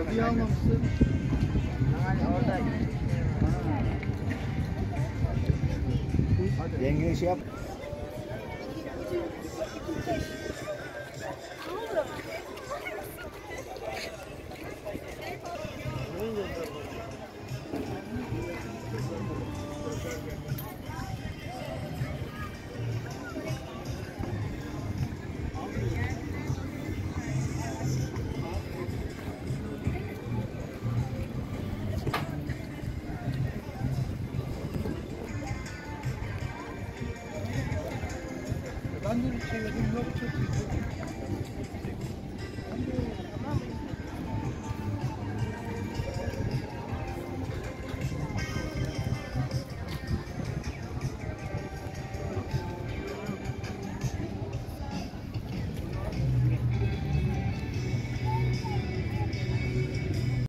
Niye almamışsın? Yani orada. Yenge şey yap. Ben de bir çevirdim, yok çok iyi.